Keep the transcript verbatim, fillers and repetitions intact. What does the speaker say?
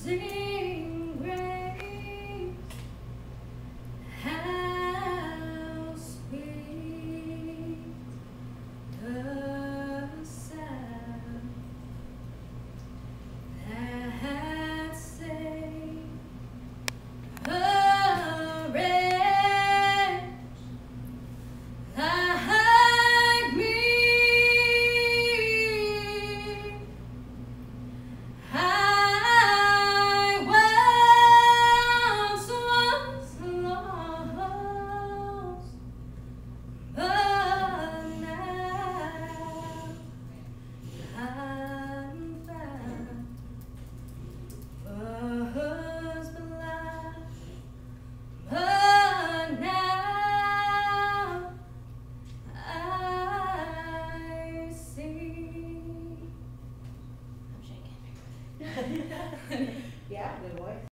Amazing grace, how sweet the sound that saved a wretch like me. I once was lost, but now I'm found. Was blind, but now I see. I'm shaking. Yeah, good voice.